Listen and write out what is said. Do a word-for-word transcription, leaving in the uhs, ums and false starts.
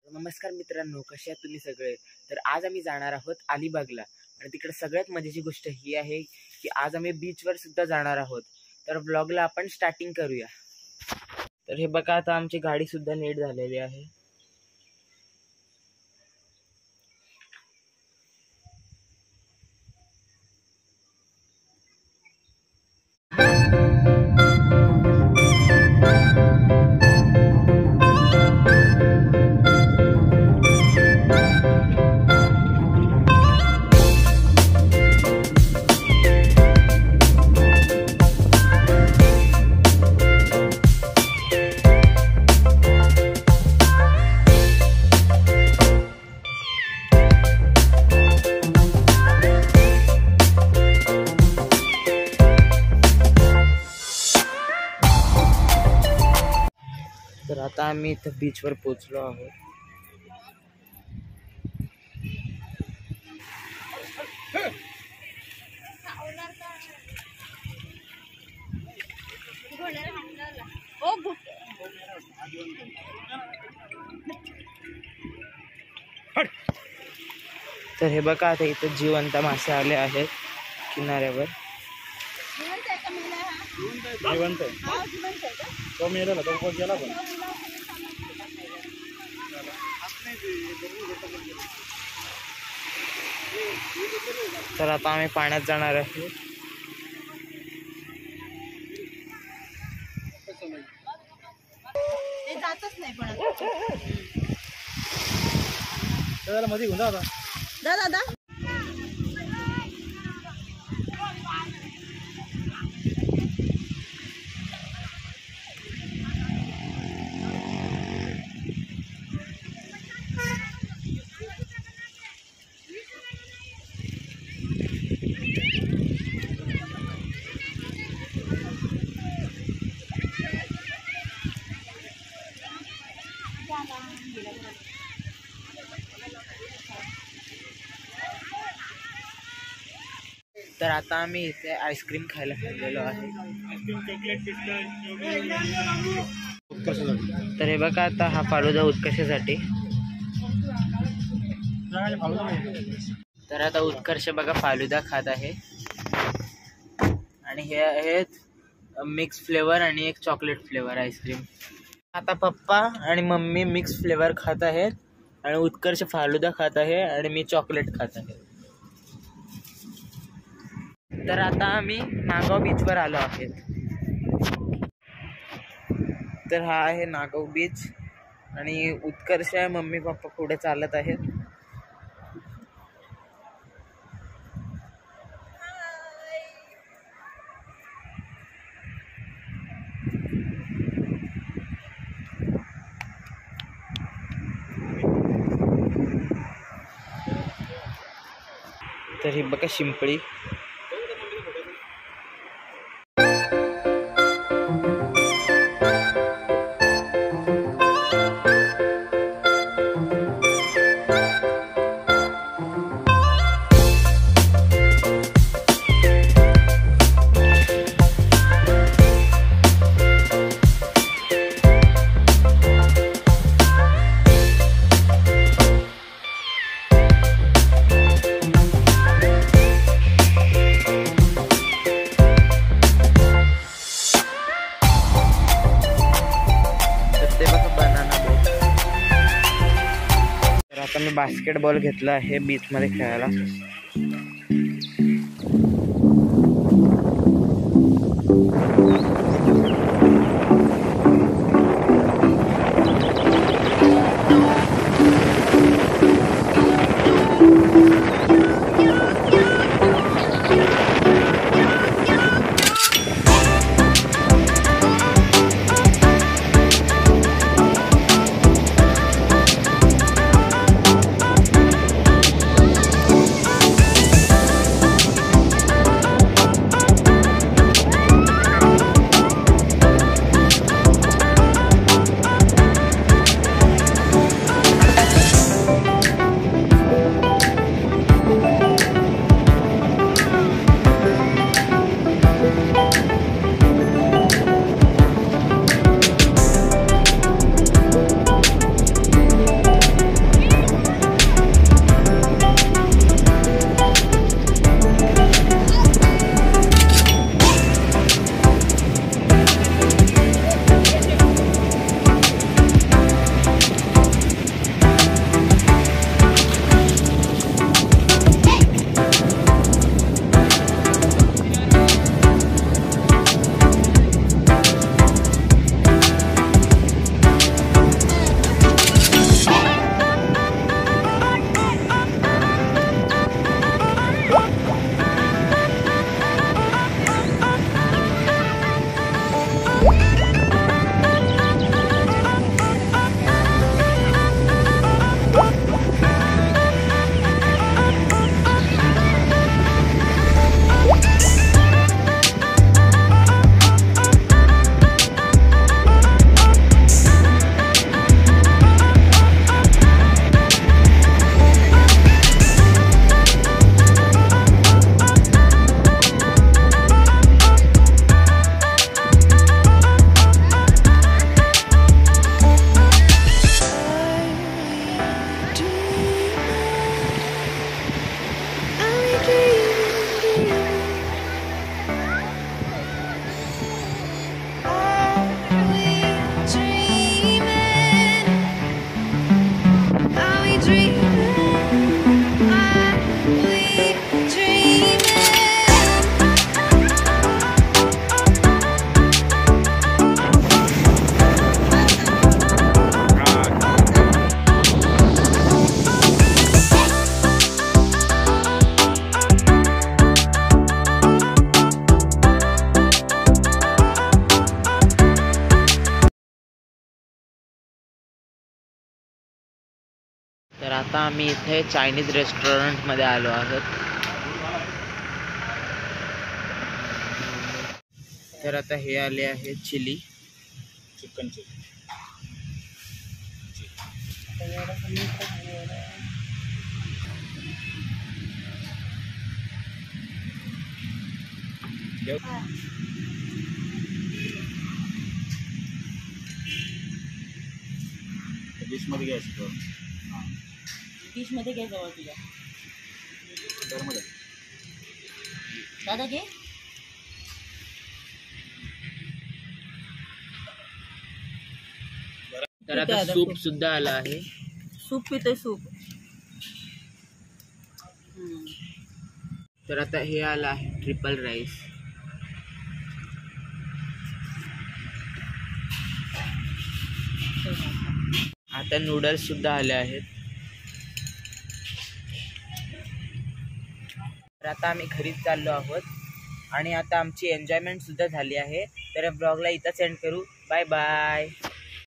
नमस्कार मित्रांनो, कसे आहात तुम्ही सगळे। तर आज आम्ही जाणार आहोत अलिबागला आणि तिकडे सगळ्यात मजेची गोष्ट ही आहे की आज आम्ही बीचवर सुद्धा जाणार आहोत। तर ब्लॉगला आपण स्टार्टिंग करूया। तर हे बघा, आता आमची गाडी सुद्धा नीट झालेली आहे। तर आता आम्ही इथं बीचवर पोहोचलो आहोत। तर हे बघा, आता इथं जिवंत मासे आले आहेत किनाऱ्यावर। जिवंत तो मेला तो गेला पण। तर आता आम्ही पाण्यात जाणार आहे। ते जातच नाही पण त्याला मध्ये घेऊन जा आता दादा। तर आता आम्ही इथे आईस्क्रीम खायला गेलेलो आहे। तर हे बघा, आता हा फालुदा उत्कर्षासाठी। तर आता उत्कर्ष बघा फालुदा खात आहे आणि हे आहेत मिक्स फ्लेवर आणि एक चॉकलेट फ्लेवर आईस्क्रीम। आता पप्पा आणि मम्मी मिक्स फ्लेवर खात आहेत आणि उत्कर्ष फालुदा खात आहे आणि मी चॉकलेट खात आहे। तर आता आम्ही नागाव बीचवर आलो आहेत। तर हा आहे नागाव बीच आणि उत्कर्ष मम्मी पप्पा पुढे चालत आहेत। तर ही बघा शिंपळी। आता मी बास्केटबॉल घेतला आहे बीच मध्ये खेळायला। तर आता आम्ही इथे चायनीज रेस्टॉरंट मध्ये आलो आहोत. तर आता हे आले आहे चिली चिकन चिली. डिश मध्ये घ्यायचं. डिश मध्ये घे जवळ तुझ्या. मध्ये दादा घे. तर आता सूप सुद्धा आला आहे. सूप पिते सूप. तर आता हे आलं आहे ट्रिपल राईस. आता नूडल्स सुद्धा आले आहेत. तर आता आम्ही घरीच चाललो आहोत आणि आता आमची एन्जॉयमेंट सुद्धा झाली आहे. तर ब्लॉगला इथंच एंड करू. Bye bye.